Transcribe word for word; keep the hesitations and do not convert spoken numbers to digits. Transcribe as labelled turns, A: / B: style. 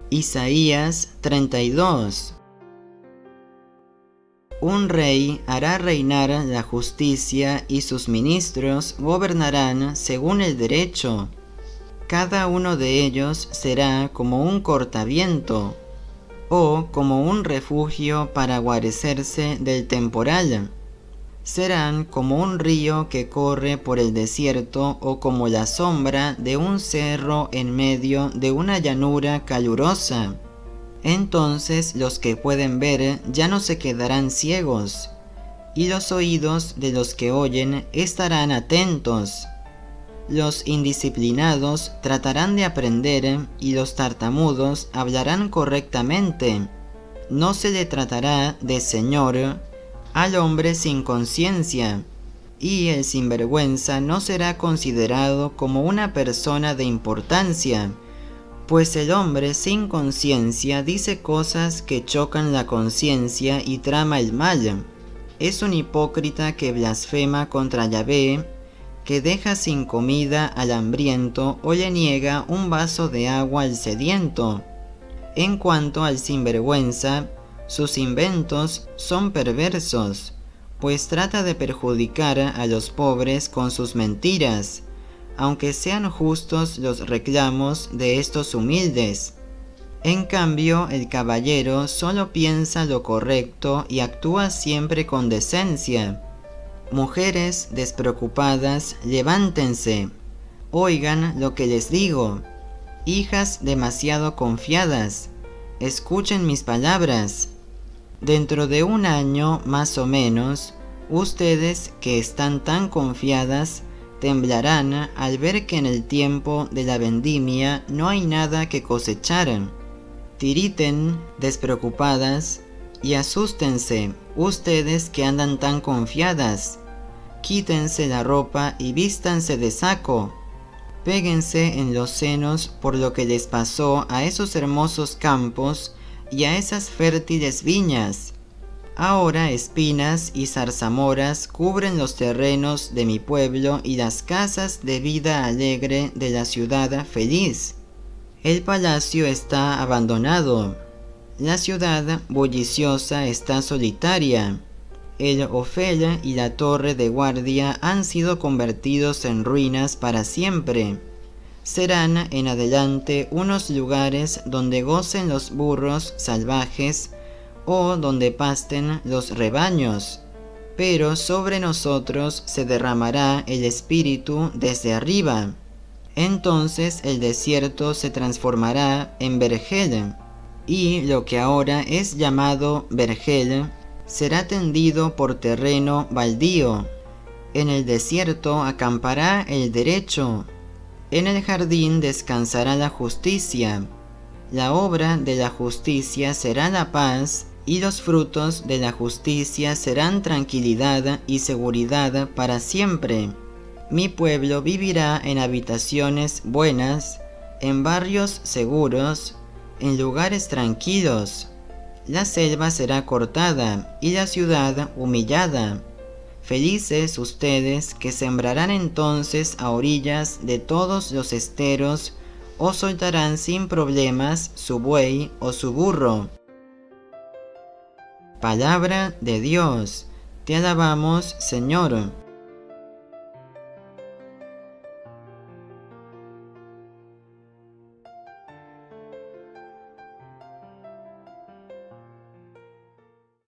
A: Isaías treinta y dos. Un rey hará reinar la justicia y sus ministros gobernarán según el derecho. Cada uno de ellos será como un cortaviento o como un refugio para guarecerse del temporal. Serán como un río que corre por el desierto o como la sombra de un cerro en medio de una llanura calurosa. Entonces los que pueden ver ya no se quedarán ciegos, y los oídos de los que oyen estarán atentos. Los indisciplinados tratarán de aprender, y los tartamudos hablarán correctamente. No se le tratará de señor al hombre sin conciencia, y el sinvergüenza no será considerado como una persona de importancia, pues el hombre sin conciencia dice cosas que chocan la conciencia y trama el mal. Es un hipócrita que blasfema contra Yahvé, que deja sin comida al hambriento o le niega un vaso de agua al sediento. En cuanto al sinvergüenza, sus inventos son perversos, pues trata de perjudicar a los pobres con sus mentiras, aunque sean justos los reclamos de estos humildes. En cambio, el caballero solo piensa lo correcto y actúa siempre con decencia. Mujeres despreocupadas, levántense, oigan lo que les digo. Hijas demasiado confiadas, escuchen mis palabras. Dentro de un año, más o menos, ustedes que están tan confiadas, temblarán al ver que en el tiempo de la vendimia no hay nada que cosechar. Tiriten, despreocupadas, y asústense, ustedes que andan tan confiadas. Quítense la ropa y vístanse de saco. Péguense en los senos por lo que les pasó a esos hermosos campos y a esas fértiles viñas. Ahora espinas y zarzamoras cubren los terrenos de mi pueblo y las casas de vida alegre de la ciudad feliz. El palacio está abandonado, la ciudad bulliciosa está solitaria. El Ofel y la torre de guardia han sido convertidos en ruinas para siempre. Serán en adelante unos lugares donde gocen los burros salvajes o donde pasten los rebaños, pero sobre nosotros se derramará el Espíritu desde arriba. Entonces el desierto se transformará en vergel, y lo que ahora es llamado vergel será tendido por terreno baldío. En el desierto acampará el derecho, en el jardín descansará la justicia. La obra de la justicia será la paz, y los frutos de la justicia serán tranquilidad y seguridad para siempre. Mi pueblo vivirá en habitaciones buenas, en barrios seguros, en lugares tranquilos. La selva será cortada y la ciudad humillada. Felices ustedes que sembrarán entonces a orillas de todos los esteros, o soltarán sin problemas su buey o su burro. Palabra de Dios. Te alabamos, Señor.